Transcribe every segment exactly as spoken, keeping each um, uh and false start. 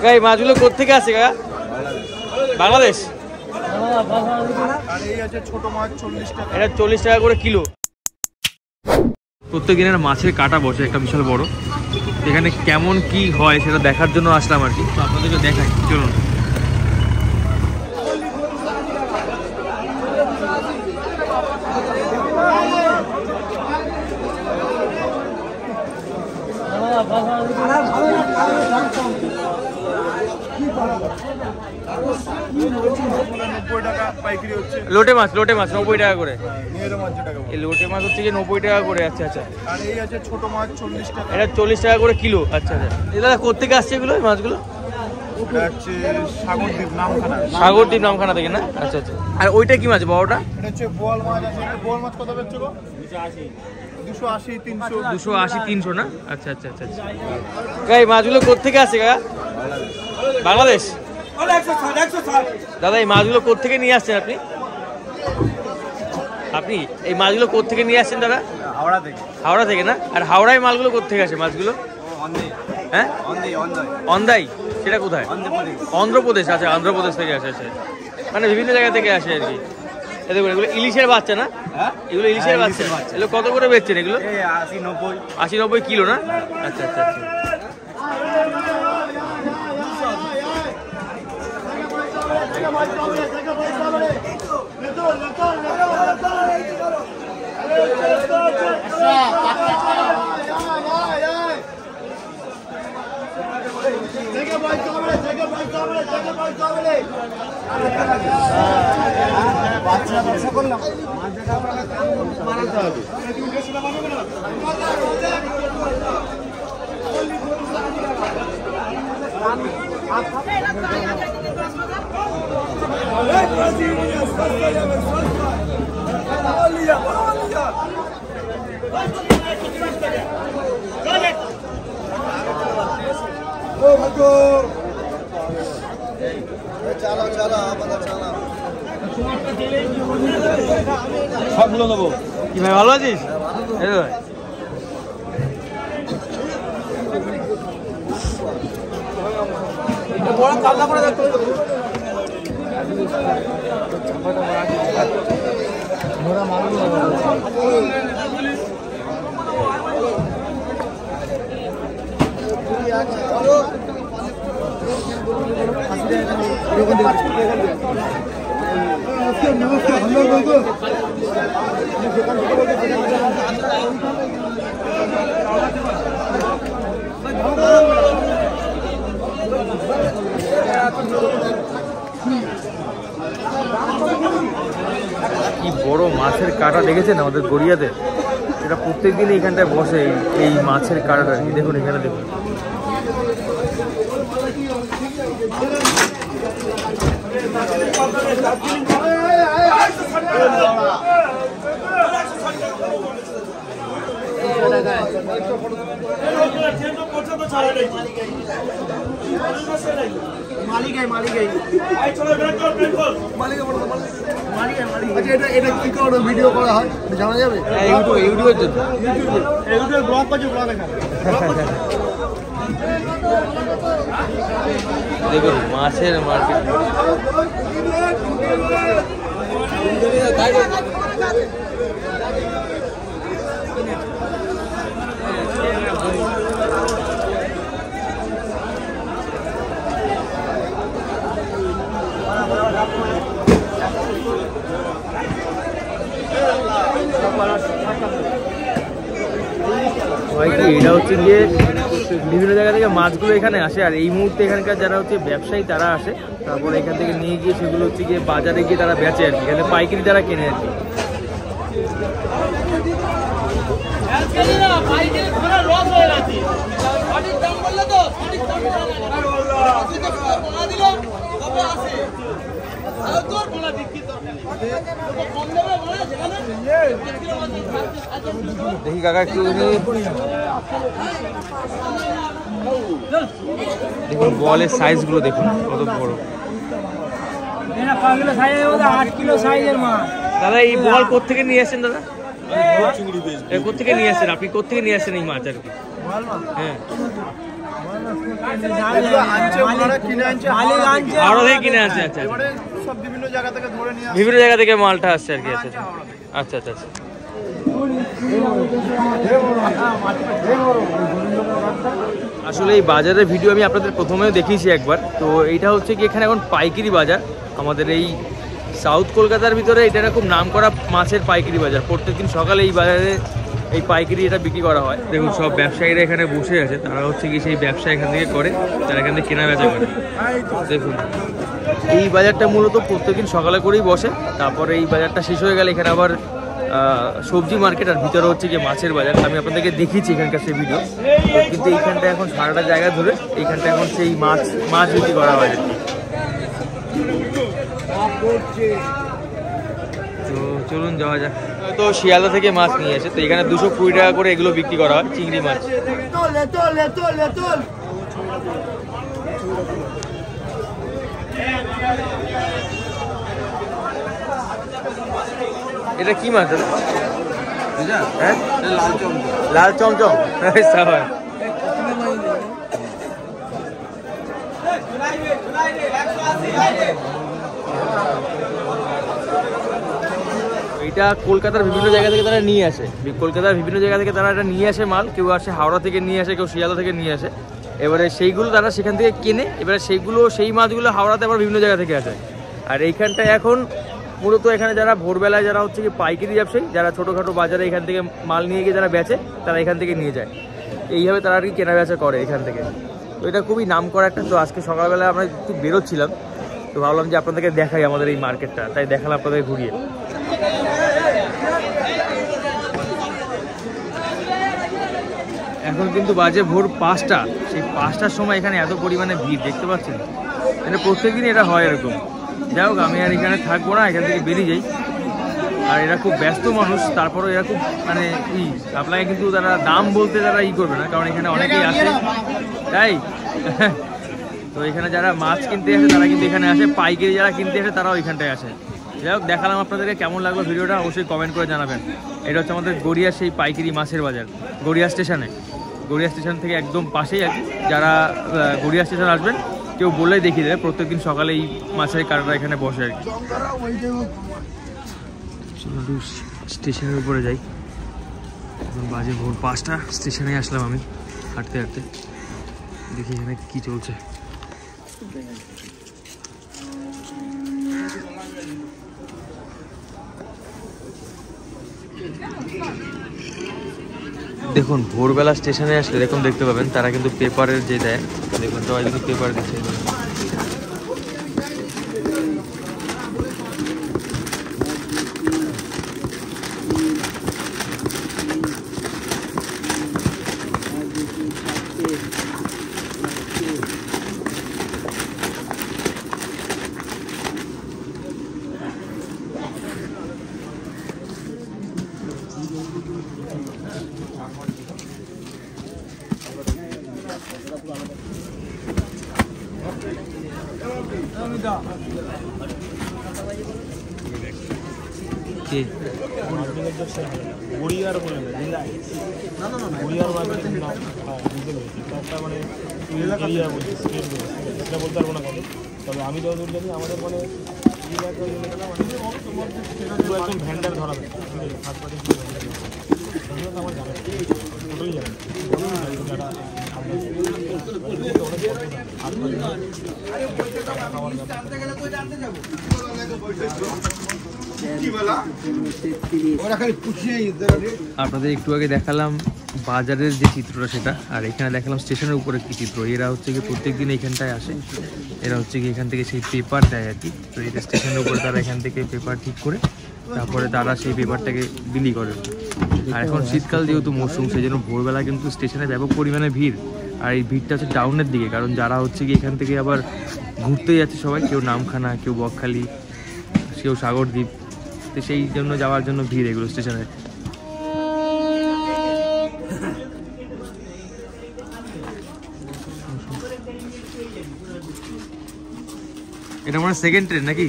এই মাছগুলো কোত্থেকে আসে কাকা? বাংলাদেশ। এটা চল্লিশ টাকা করে কিলো। প্রত্যেক দিনের মাছের কাটা বসে একটা বিশাল বড়, এখানে কেমন কি হয় সেটা দেখার জন্য আসলাম আর কি। তো আপনাদেরকে দেখাই, চলুন। লোটে মাছ লোটে মাছ নব্বই টাকা করে। এই লোটে মাছ হচ্ছে কি নব্বই টাকা করে। আচ্ছা আচ্ছা। ছোট মাছ চল্লিশ টাকা। এটা চল্লিশ টাকা করে কিলো। আচ্ছা আচ্ছা। দাদা কোথেকে আসছে এগুলো এই মাছগুলো? সাগরদ্বীপ নামখানা। সাগরদ্বীপ নামখানা থেকে না? আচ্ছা আচ্ছা। আর ওইটা কি মাছ বড়টা? এটা হচ্ছে বোয়াল মাছ আছে। বোয়াল মাছ কত বেচছো গো? দুশো আশি তিনশো। দুশো আশি তিনশো না? আচ্ছা আচ্ছা আচ্ছা আচ্ছা। এই মাছগুলো কোথেকে আসে কাকা? বাংলাদেশ। দাদা এই মাছগুলো কোত্থেকে নিয়ে আসছেন আপনি? আপনি এই মাছগুলো কোত্থেকে নিয়ে আসছেন দাদা? হাওড়া থেকে। হাওড়া থেকে না? আর হাওড়ায় মাছগুলো কোত্থেকে আসে মাছগুলো? হ্যাঁ, অন্দাই। সেটা কোথায়? অন্ধ্রপ্রদেশ। আচ্ছা, অন্ধ্রপ্রদেশ থেকে আসে। আচ্ছা, মানে বিভিন্ন জায়গা থেকে আসে আর কি। দেখুন এগুলো ইলিশের বাচ্চা না? এগুলো ইলিশের বাচ্চা। এগুলো কত করে বেচছেন এগুলো? আশি নব্বই। আশি নব্বই কিলো না? আচ্ছা আচ্ছা আচ্ছা। সবগুলো নেবো। কি ভাই ভালো আছিস? বড় কাল্লা করে দেখো। কি বড় মাছের কাটা দেখেছেন আমাদের গড়িয়াতে? এটা প্রত্যেক দিন এইখানটায় বসে এই মাছের কাটাটা। দেখুন এখানে দেখুন। মালিক মালিক এটা কি করে ভিডিও করা হয় জানা যাবে? ইউটিউবের জন্য। ইউটিউবে ব্লগ করছে, ব্লগ এখানে দেখুন মাছের মার্কেট। এটা হচ্ছে গিয়ে বিভিন্ন জায়গা থেকে মাছগুলো এখানে আসে, আর এই মুহূর্তে এখানকার যারা হচ্ছে ব্যবসায়ী তারা আসে, তারপর এখান থেকে নিয়ে গিয়ে সেগুলো হচ্ছে গিয়ে বাজারে গিয়ে তারা বেচে আর কি। এখানে পাইকারি যারা কেনে আর কি। দেখি কাকা একটু দেখুন বলের সাইজ গুলো দেখুন কত বড়। দাদা এই বল কোথেকে নিয়ে আসেন দাদা? কোথেকে নিয়ে আসেন আপনি? কোথেকে নিয়ে আসেন এই মাছ আর কি? হ্যাঁ আনছে ওনারা কিনে আনছে হাওড়া থেকে কিনে আনছে। আচ্ছা এবারে সব বিভিন্ন জায়গা থেকে ধরে নিয়ে আসে। বিভিন্ন জায়গা থেকে মালটা আসছে আর কি। আচ্ছা আচ্ছা আচ্ছা আচ্ছা আসলে এই বাজারের ভিডিও আমি আপনাদের প্রথমেও দেখিয়েছি একবার। তো এইটা হচ্ছে কি এখানে এখন পাইকারি বাজার আমাদের এই সাউথ কলকাতার ভিতরে। এটা খুব নাম করা মাছের পাইকারি বাজার। প্রত্যেকদিন সকালে এই বাজারে এই পাইকারি এটা বিক্রি করা হয়। দেখুন সব ব্যবসায়ীরা এখানে বসে আছে, তারা হচ্ছে কি সেই ব্যবসা এখান থেকে করে, তারা এখান থেকে কেনা বেচা করে। দেখুন এই বাজারটা মূলত প্রত্যেকদিন সকালে করেই বসে। তারপরে এই বাজারটা শেষ হয়ে গেলে এখানে আবার সবজি মার্কেট আর ভিতরে হচ্ছে যে মাছের বাজার। আমি আপনাদেরকে দেখিয়েছি এখানকার সেই ভিডিও। কিন্তু এইখানটা এখন সারাটা জায়গা ধরে এইখানটা এখন সেই মাছ মাছ বিক্রি করা হয়। তো চলুন যাওয়া যাক। তো শিয়ালদা থেকে মাছ নিয়ে আসে, তো এখানে দুশো কুড়ি টাকা করে এগুলো বিক্রি করা হয়, চিংড়ি মাছ। এটা কি মাছ দাদা? হ্যাঁ লাল চমচম। লাল চমচম এটা কলকাতার বিভিন্ন জায়গা থেকে তারা নিয়ে আসে। কলকাতার বিভিন্ন জায়গা থেকে তারা এটা নিয়ে আসে মাল। কেউ আসে হাওড়া থেকে নিয়ে আসে, কেউ শিয়ালদা থেকে নিয়ে আসে। এবারে সেইগুলো তারা সেখান থেকে কেনে। এবারে সেইগুলো সেই মাছগুলো হাওড়াতে আবার বিভিন্ন জায়গা থেকে আসে। আর এইখানটায় এখন মূলত এখানে যারা ভোরবেলায় যারা হচ্ছে কি পাইকারি ব্যবসায়ী, যারা ছোটোখাটো বাজারে এখান থেকে মাল নিয়ে গিয়ে যারা বেচে, তারা এখান থেকে নিয়ে যায়। এইভাবে তারা আর কি কেনা বেচা করে এখান থেকে। তো এটা খুবই নাম করা একটা। তো আজকে সকালবেলায় আমরা একটু বেরোচ্ছিলাম, তো ভাবলাম যে আপনাদেরকে দেখাই আমাদের এই মার্কেটটা, তাই দেখালাম আপনাদের ঘুরিয়ে। এখন কিন্তু বাজে ভোর পাঁচটা। সেই পাঁচটার সময় এখানে এত পরিমাণে ভিড় দেখতে পাচ্ছেন। মানে প্রত্যেকদিন এটা হয় এরকম। যাই হোক, আমি আর এখানে থাকবো না, এখান থেকে বেরিয়ে যাই। আর এরা খুব ব্যস্ত মানুষ, তারপরেও এরা খুব মানে ই আপনাকে কিন্তু তারা দাম বলতে তারা ই করবে না, কারণ এখানে অনেকেই আসে তাই। তো এখানে যারা মাছ কিনতে আসে তারা কিন্তু এখানে আসে, পাইকারি যারা কিনতে আসে তারাও এখানটায় আসে। যাই হোক, দেখালাম আপনাদেরকে। কেমন লাগলো ভিডিওটা অবশ্যই কমেন্ট করে জানাবেন। এটা হচ্ছে আমাদের গড়িয়ার সেই পাইকারি মাছের বাজার, গড়িয়া স্টেশনে। গড়িয়া স্টেশন থেকে একদম পাশেই আর কি। যারা গড়িয়া স্টেশন আসবেন কেউ বললেই দেখিয়ে দেবে, প্রত্যেকদিন সকালে এই মাছের কাটাটা এখানে বসে আর কি। চলো স্টেশনের উপরে যাই। এখন বাজে ভোর পাঁচটা, স্টেশনে আসলাম আমি হাঁটতে হাঁটতে। দেখি এখানে কি চলছে। দেখুন ভোরবেলা স্টেশনে আসলে এরকম দেখতে পাবেন, তারা কিন্তু পেপারের যে দেয়, দেখুন সবাই কিন্তু পেপার দিচ্ছে। গড়িয়ার বলে না না না না গড়িয়ার বাজারে না বুঝতে পেরেছি একটা মানে এরিয়া বলছি স্টেট বলছি সেটা বলতে পারবো না কবে। তবে আমি যতদূর জানি আমাদের মানে একদম ভ্যান্ডার ধরা যায় হাত পাতে তো আমার জানা ওটাই জানি যারা আপনাদের একটু আগে দেখালাম বাজারের যে চিত্রটা সেটা, আর এখানে দেখালাম স্টেশনের উপরে কি চিত্র। এরা হচ্ছে কি প্রত্যেক দিন এখানটায় আসে, এরা হচ্ছে কি এখান থেকে সেই পেপার দেয় আর কি। তো এটা স্টেশনের উপরে তারা এখান থেকে পেপার ঠিক করে তারপরে তারা সেই পেপারটাকে বিলি করে। আর এখন শীতকাল যেহেতু মৌসুম, সেই জন্য ভোরবেলা কিন্তু স্টেশনে ব্যাপক পরিমাণে ভিড়। আর এই ভিড়টা হচ্ছে টাউনের দিকে, কারণ যারা হচ্ছে কি এখান থেকে আবার ঘুরতে যাচ্ছে সবাই, কেউ নামখানা, কেউ বকখালি, কেউ সাগরদ্বীপ, তো সেই জন্য যাওয়ার জন্য ভিড় এগুলো স্টেশনে। এটা মানে সেকেন্ড ট্রেন নাকি?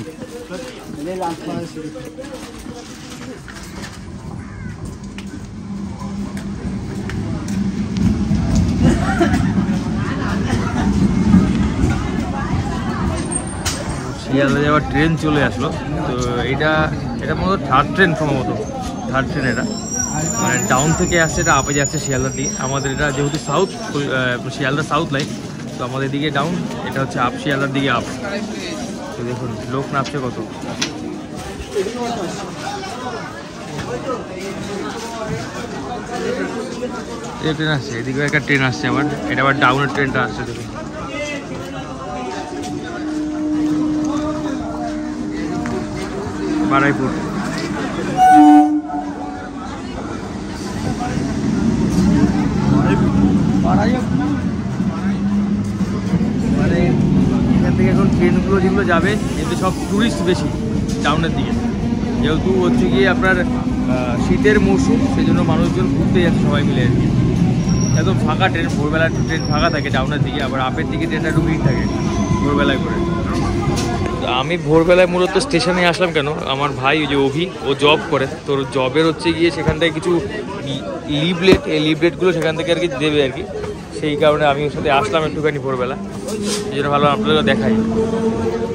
শিয়ালদা যাওয়ার ট্রেন চলে আসলো। তো এটা এটা মূলত থার্ড ট্রেন, সম্ভবত থার্ড ট্রেন। এটা মানে ডাউন থেকে আসছে, এটা আপে যাচ্ছে শিয়ালদার দিকে। আমাদের এটা যেহেতু সাউথ, শিয়ালদা সাউথ লাইন, তো আমাদের দিকে ডাউন, এটা হচ্ছে আপ, শিয়ালদার দিকে আপ। তো দেখুন লোক নামছে কত। এই ট্রেন আসছে, এদিকে একটা ট্রেন আসছে আবার, এটা আবার ডাউনের ট্রেনটা আসছে। দেখুন বারাইপুর। মানে এখান থেকে এখন ট্রেনগুলো যেগুলো যাবে, এতে সব টুরিস্ট বেশি টাউনের দিকে, যেহেতু হচ্ছে গিয়ে আপনার শীতের মৌসুম, সেই জন্য মানুষজন ঘুরতে যাচ্ছে সবাই মিলে আর কি। একদম ফাঁকা ট্রেন, ভোরবেলা ট্রেন ফাঁকা থাকে টাউনের দিকে, আবার আপের দিকে ট্রেনটা একটু ভিড় থাকে ভোরবেলায় করে। তো আমি ভোরবেলায় মূলত স্টেশনে আসলাম কেন, আমার ভাই ওই যে অভি, ও জব করে, তোর জবের হচ্ছে গিয়ে সেখান থেকে কিছু লিভলেট, এই লিভলেটগুলো সেখান থেকে আর কি দেবে আর কি, সেই কারণে আমি ওর সাথে আসলাম একটুখানি ভোরবেলা। এই জন্য ভালো আপনাদেরও দেখাই।